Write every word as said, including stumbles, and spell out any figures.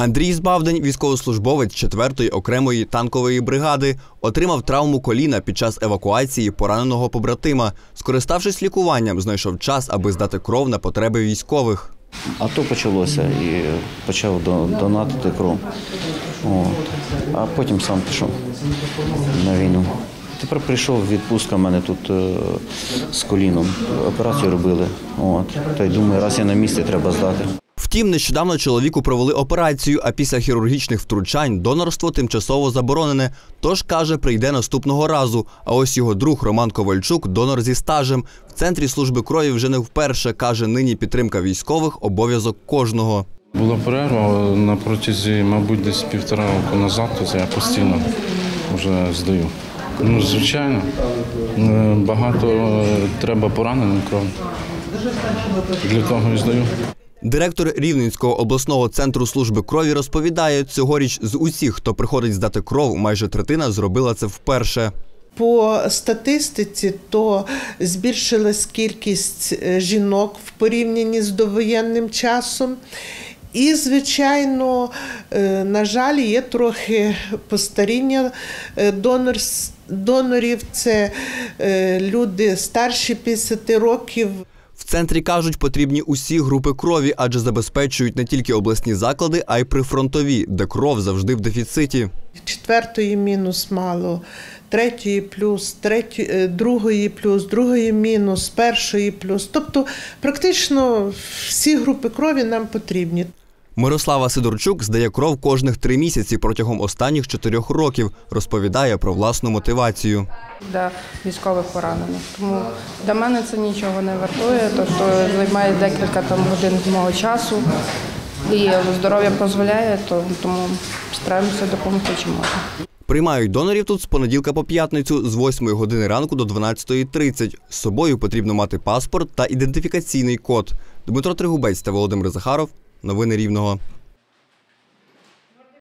Андрій Збавдень, військовослужбовець четвертої окремої танкової бригади, отримав травму коліна під час евакуації пораненого побратима. Скориставшись лікуванням, знайшов час, аби здати кров на потреби військових. АТО почалося і почав донатити кров. От. А потім сам пішов на війну. Тепер прийшов відпустка в мене тут е, з коліном. Операцію робили. От. Та й думаю, раз я на місці, треба здати. Втім, нещодавно чоловіку провели операцію, а після хірургічних втручань донорство тимчасово заборонене. Тож, каже, прийде наступного разу. А ось його друг Роман Ковальчук – донор зі стажем. В Центрі служби крові вже не вперше, каже, нині підтримка військових – обов'язок кожного. Була перерва на протязі, мабуть, десь півтора року назад, то я постійно вже здаю. Ну, звичайно, багато треба поранених кров. Для того і здаю. Директор Рівненського обласного центру служби крові розповідає, цьогоріч з усіх, хто приходить здати кров, майже третина зробила це вперше. По статистиці, то збільшилась кількість жінок в порівнянні з довоєнним часом. І, звичайно, на жаль, є трохи постаріння донорів. Це люди старші п'ятдесят років. В центрі, кажуть, потрібні усі групи крові, адже забезпечують не тільки обласні заклади, а й прифронтові, де кров завжди в дефіциті. Четвертої мінус мало, третьої плюс, третьої, другої плюс, другої мінус, першої плюс. Тобто практично всі групи крові нам потрібні. Мирослава Сидорчук здає кров кожних три місяці протягом останніх чотирьох років. Розповідає про власну мотивацію. Для військових поранених. Тому для мене це нічого не вартує. Тобто займає декілька там годин мого часу. І здоров'я дозволяє, то, тому стараємося допомогти, чи можна. Приймають донорів тут з понеділка по п'ятницю з восьмої години ранку до дванадцятої тридцять. З собою потрібно мати паспорт та ідентифікаційний код. Дмитро Тригубець та Володимир Захаров. Новини Рівного.